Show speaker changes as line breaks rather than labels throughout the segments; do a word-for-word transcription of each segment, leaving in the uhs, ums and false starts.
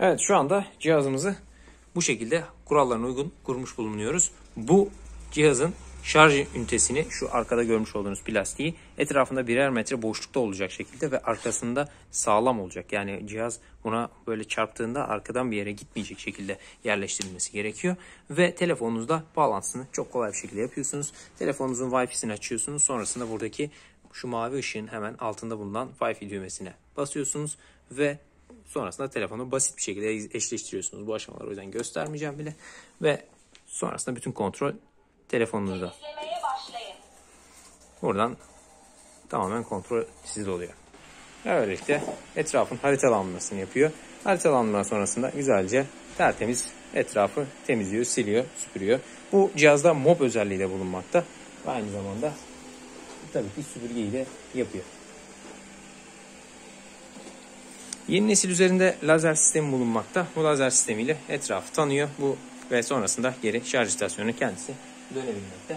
Evet, şu anda cihazımızı bu şekilde kurallarına uygun kurmuş bulunuyoruz. Bu cihazın şarj ünitesini, şu arkada görmüş olduğunuz plastiği, etrafında birer metre boşlukta olacak şekilde ve arkasında sağlam olacak. Yani cihaz buna böyle çarptığında arkadan bir yere gitmeyecek şekilde yerleştirilmesi gerekiyor. Ve telefonunuzda bağlantısını çok kolay bir şekilde yapıyorsunuz. Telefonunuzun Wi-Fi'sini açıyorsunuz. Sonrasında buradaki şu mavi ışığın hemen altında bulunan Wi-Fi düğmesine basıyorsunuz ve sonrasında telefonu basit bir şekilde eşleştiriyorsunuz. Bu aşamaları o yüzden göstermeyeceğim bile. Ve sonrasında bütün kontrol telefonunuzda. Buradan tamamen kontrol sizde oluyor. Böylelikle etrafın haritalanmasını yapıyor. Haritalanma sonrasında güzelce tertemiz etrafı temizliyor, siliyor, süpürüyor. Bu cihazda mop özelliği de bulunmakta. Ve aynı zamanda tabii ki süpürgeyi de yapıyor. Yeni nesil üzerinde lazer sistemi bulunmakta. Bu lazer sistemiyle etrafı tanıyor. Bu ve sonrasında geri şarj istasyonuna kendisi dönebilmekte.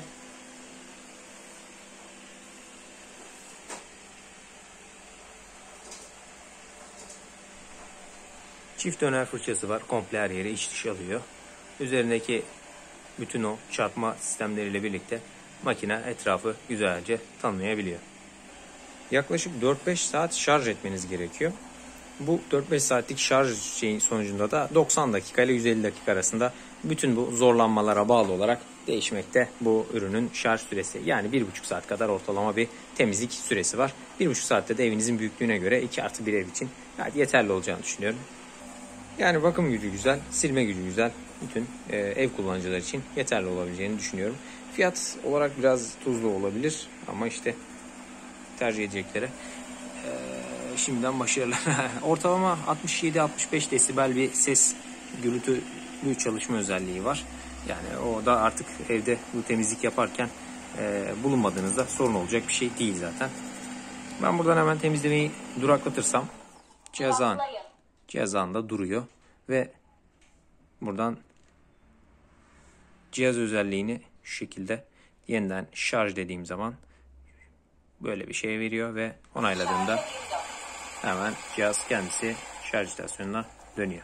Çift döner fırçası var. Komple her yeri iç dış alıyor. Üzerindeki bütün o çarpma sistemleriyle birlikte makine etrafı güzelce tanıyabiliyor. Yaklaşık dört beş saat şarj etmeniz gerekiyor. Bu dört beş saatlik şarj şeyin sonucunda da doksan dakika ile yüz elli dakika arasında bütün bu zorlanmalara bağlı olarak değişmekte bu ürünün şarj süresi. Yani bir buçuk saat kadar ortalama bir temizlik süresi var. bir buçuk saatte de evinizin büyüklüğüne göre iki artı bir ev için gayet yeterli olacağını düşünüyorum. Yani bakım gücü güzel, silme gücü güzel. Bütün e, ev kullanıcılar için yeterli olabileceğini düşünüyorum. Fiyat olarak biraz tuzlu olabilir ama işte tercih edeceklere e, şimdiden başarılar. Ortalama altmış yedi altmış beş desibel bir ses gürültülü çalışma özelliği var. Yani o da artık evde bu temizlik yaparken e, bulunmadığınızda sorun olacak bir şey değil zaten. Ben buradan hemen temizlemeyi duraklatırsam cihazın cihazında duruyor ve buradan cihaz özelliğini şu şekilde yeniden şarj dediğim zaman böyle bir şey veriyor ve onayladığımda hemen cihaz kendisi şarj istasyonuna dönüyor.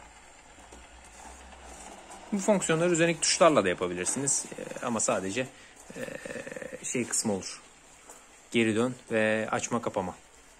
Bu fonksiyonları üzerindeki tuşlarla da yapabilirsiniz. Ee, ama sadece e, şey kısmı olur. Geri dön ve açma kapama.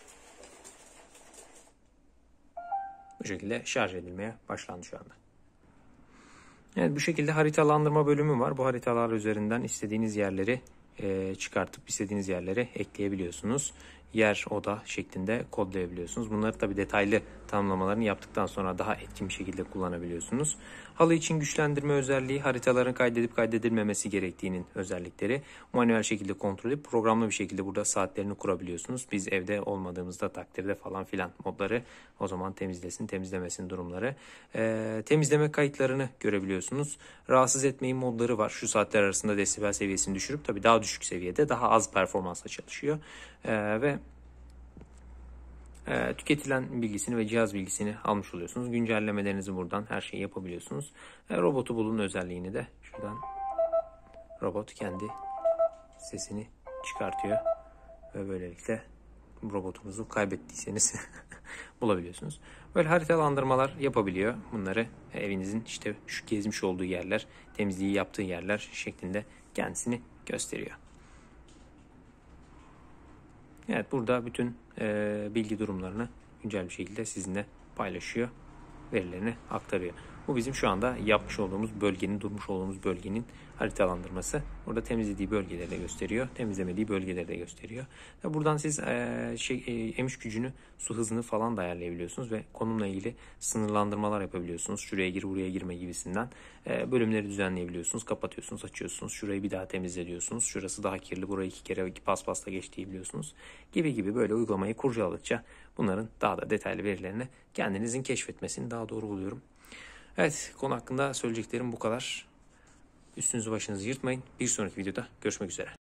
Bu şekilde şarj edilmeye başlandı şu anda. Evet, bu şekilde haritalandırma bölümü var. Bu haritalar üzerinden istediğiniz yerleri e, çıkartıp istediğiniz yerlere ekleyebiliyorsunuz. Yer, oda şeklinde kodlayabiliyorsunuz. Bunları tabii detaylı tanımlamalarını yaptıktan sonra daha etkin bir şekilde kullanabiliyorsunuz. Halı için güçlendirme özelliği, haritaların kaydedip kaydedilmemesi gerektiğinin özellikleri. Manuel şekilde kontrol edip programlı bir şekilde burada saatlerini kurabiliyorsunuz. Biz evde olmadığımızda takdirde falan filan modları o zaman temizlesin, temizlemesin durumları. Ee, temizleme kayıtlarını görebiliyorsunuz. Rahatsız etmeyin modları var. Şu saatler arasında desibel seviyesini düşürüp tabii daha düşük seviyede daha az performansla çalışıyor. Ee, ve e, tüketilen bilgisini ve cihaz bilgisini almış oluyorsunuz. Güncellemelerinizi buradan her şeyi yapabiliyorsunuz. E, robotu bulun özelliğini de şuradan robot kendi sesini çıkartıyor ve böylelikle robotunuzu kaybettiyseniz bulabiliyorsunuz. Böyle haritalandırmalar yapabiliyor. Bunları evinizin işte şu gezmiş olduğu yerler, temizliği yaptığı yerler şeklinde kendisini gösteriyor. Evet, burada bütün e, bilgi durumlarını güncel bir şekilde sizinle paylaşıyor. Verilerini aktarıyor. Bu bizim şu anda yapmış olduğumuz bölgenin, durmuş olduğumuz bölgenin haritalandırması. Burada temizlediği bölgeleri de gösteriyor. Temizlemediği bölgeleri de gösteriyor. Ve buradan siz e, şey, e, emiş gücünü, su hızını falan da ayarlayabiliyorsunuz. Ve konumla ilgili sınırlandırmalar yapabiliyorsunuz. Şuraya gir, buraya girme gibisinden. E, bölümleri düzenleyebiliyorsunuz. Kapatıyorsunuz, açıyorsunuz. Şurayı bir daha temizle diyorsunuz. Şurası daha kirli, burayı iki kere iki paspasla geç diyebiliyorsunuz. Gibi gibi böyle uygulamayı kurcaladıkça bunların daha da detaylı verilerini kendinizin keşfetmesini daha doğru buluyorum. Evet, konu hakkında söyleyeceklerim bu kadar. Üstünüzü başınızı yırtmayın. Bir sonraki videoda görüşmek üzere.